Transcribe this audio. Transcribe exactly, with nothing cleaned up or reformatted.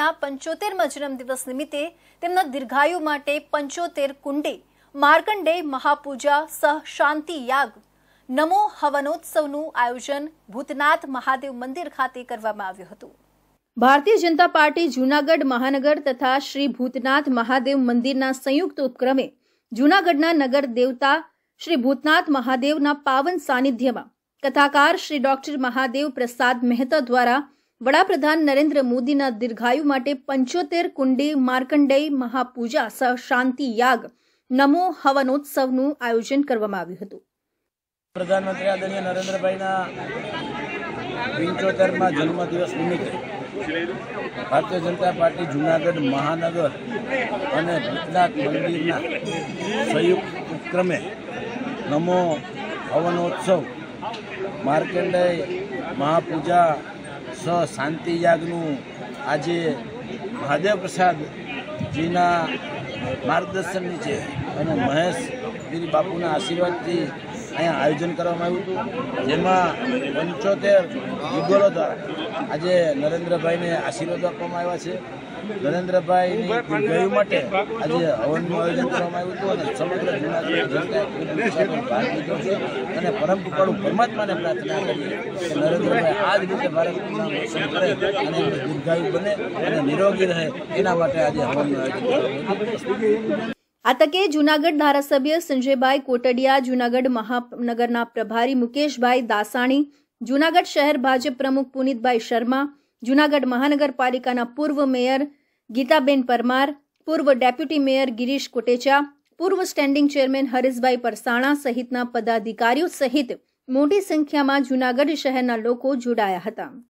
પંચોતેરમા જન્મદિવસ નિમિત્તે તેમના દીર્ઘાયુ માટે પંચોતેર કુંડે માર્કંડેય મહાપૂજા સહ શાંતિ યાગ નમો હવનોત્સવનું આયોજન ભૂતનાથ મહાદેવ મંદિર ખાતે કરવામાં આવ્યું હતું। ભારતીય જનતા પાર્ટી જૂનાગઢ મહાનગર તથા શ્રી ભૂતનાથ મહાદેવ મંદિરના સંયુક્ત ઉપક્રમે જૂનાગઢના નગર દેવતા શ્રી ભૂતનાથ મહાદેવના પાવન સાનિધ્યમાં કથાકાર શ્રી ડોક્ટર મહાદેવ પ્રસાદ મહેતા દ્વારા વડાપ્રધાન નરેન્દ્ર મોદીના દીર્ઘાયુ માટે પંચોતેર કુંડી માર્કંડેય મહાપૂજા સહ શાંતિ યાગ નમો હવનોત્સવનું આયોજન કરવામાં આવ્યું હતું। પ્રધાનમંત્રી આદરણીય નરેન્દ્રભાઈના પંચોતેરમા જન્મદિવસ નિમિત્તે ભારતીય જનતા પાર્ટી જૂનાગઢ મહાનગર અને ભૂતનાથ મંદિરના સંયુક્ત ઉપક્રમે નમો હવનોત્સવ માર્કંડેય મહાપૂજા સ શાંતિ યાગનું આજે મહાદેવ પ્રસાદજીના માર્ગદર્શન નીચે અને મહેશ ગીરી બાપુના આશીર્વાદથી અહીંયા આયોજન કરવામાં આવ્યું હતું, જેમાં પંચોતેર યુગલો દ્વારા આજે નરેન્દ્રભાઈને આશીર્વાદ આપવામાં આવ્યા છે। નરેન્દ્રભાઈની દીર્ઘાયુ માટે આજે હવનનું આયોજન કરવામાં આવ્યું હતું અને સમગ્ર જૂનાગઢ જનતાએ ભાગ લીધો છે અને પરમ કૃપાળુ પરમાત્માને પ્રાર્થના કરીએ કે નરેન્દ્રભાઈ આ જ રીતે ભારતના દર્શન કરે અને દીર્ઘાયુ બને અને નિરોગી રહે, એના માટે આજે હવનનું આયોજન કરવામાં આવ્યું। આ તકે જૂનાગઢ ધારાસભ્ય સંજયભાઈ કોટડિયા, જૂનાગઢ મહાનગરના પ્રભારી મુકેશભાઈ દાસાણી, જૂનાગઢ શહેર ભાજપ પ્રમુખ પુનિતભાઈ શર્મા, જૂનાગઢ મહાનગરપાલિકાના પૂર્વ મેયર ગીતાબેન પરમાર, પૂર્વ ડેપ્યુટી મેયર ગિરીશ કોટેચા, પૂર્વ સ્ટેન્ડિંગ ચેરમેન હરીશભાઈ પરસાણા સહિતના પદાધિકારીઓ સહિત મોટી સંખ્યામાં જૂનાગઢ શહેરના લોકો જોડાયા હતા।